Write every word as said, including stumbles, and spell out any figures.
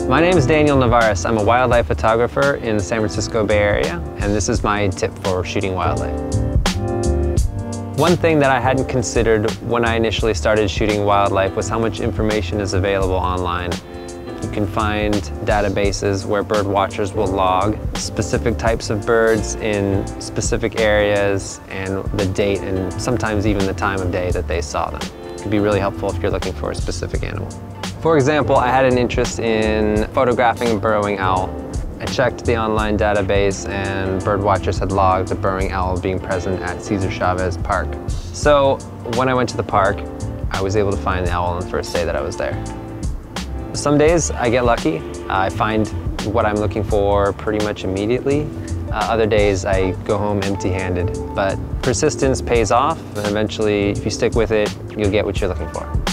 My name is Daniel Nevares. I'm a wildlife photographer in the San Francisco Bay Area, and this is my tip for shooting wildlife. One thing that I hadn't considered when I initially started shooting wildlife was how much information is available online. You can find databases where bird watchers will log specific types of birds in specific areas and the date and sometimes even the time of day that they saw them. It can be really helpful if you're looking for a specific animal. For example, I had an interest in photographing a burrowing owl. I checked the online database and bird watchers had logged a burrowing owl being present at Cesar Chavez Park. So when I went to the park, I was able to find the owl on the first day that I was there. Some days I get lucky. I find what I'm looking for pretty much immediately. Uh, other days I go home empty-handed. But persistence pays off, and eventually if you stick with it, you'll get what you're looking for.